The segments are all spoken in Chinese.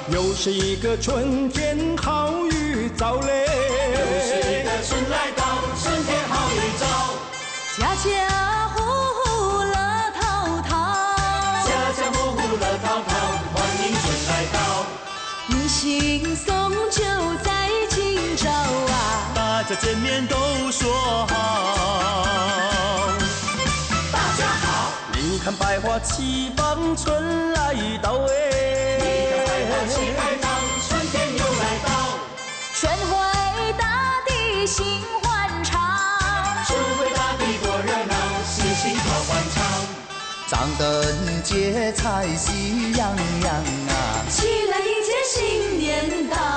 又是一个春天，好预兆嘞。 又是一个春来到，春天好预兆。 家家户户乐淘淘， 家家户户乐淘淘，欢迎春来到。 迎新送旧在今朝啊， 大家见面都说好。大家好， 你看百花齐放，春来到哎。 你看百花齐开放，春天又来到。 春回大地心欢畅， 春回大地多热闹，喜庆好欢畅。 张灯结彩喜洋洋啊， 起来迎接新年到。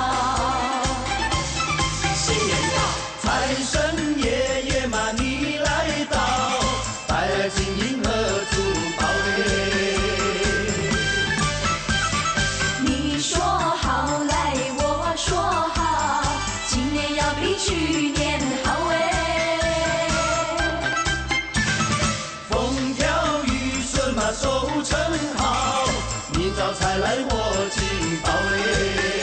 新年到，财神爷爷嘛你来到，带来金银和珠宝嘞。 你说好来，我说好，今年要比去年好哎。 风调雨顺嘛收成好，你招财来我进宝嘞。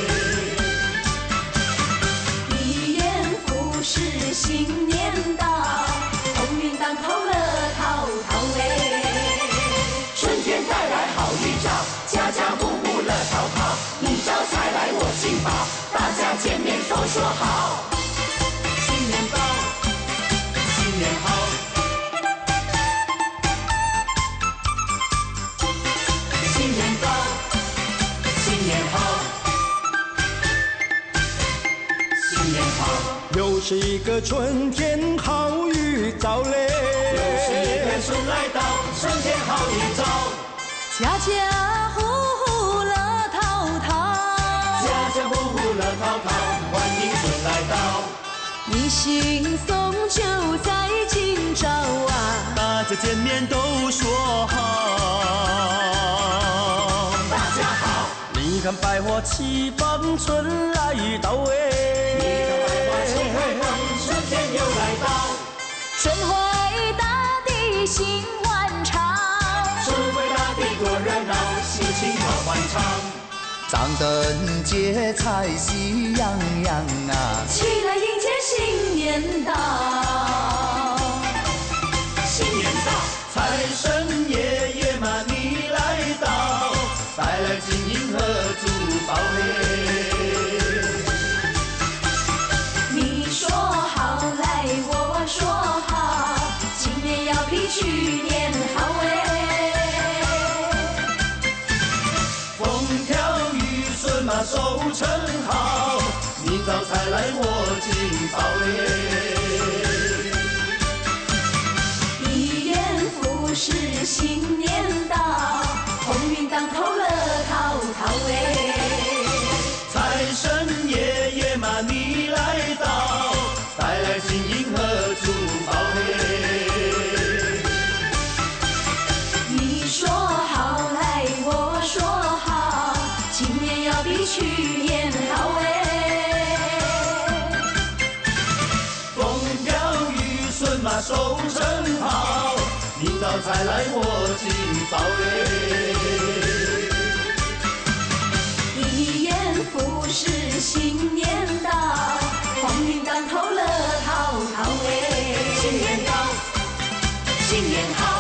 一言复始新年到，鸿运当头乐淘淘哎。 春天带来好预兆，家家户户乐淘淘，你招财来我进宝，大家见面都说好。新年到，新年好。新年到，新年好。新年好。 又是一个春天，好预兆嘞。 又是一个春来到，春天好预兆。 家家户户乐淘淘， 家家户户乐淘淘，欢迎春来到。 迎新送旧在今朝啊， 大家见面都说好。大家好， 你看百花齐放，春来到哎。 你看百花齐开放，春天又来到。 春回大地心欢畅， 春回大地多热闹，喜庆好欢畅。 张灯结彩喜洋洋啊， 起来迎接新年到。 新年到，财神爷爷嘛你来到，带来金银和珠宝嘞。 你说好来，我说好，今年要比去年好哎。 风调雨顺嘛收成好，你招财来我进宝嘞。 一言复始新年到，鸿运当头乐淘淘哎。 财神爷爷嘛你来到，带来金银和珠宝嘞。 你说好来，我说好，今年要比去年好哎。 风调雨顺嘛收成好，你招财来我进宝嘞。 一言复始新年到，鸿运当头乐淘淘哎。 新年到，新年好。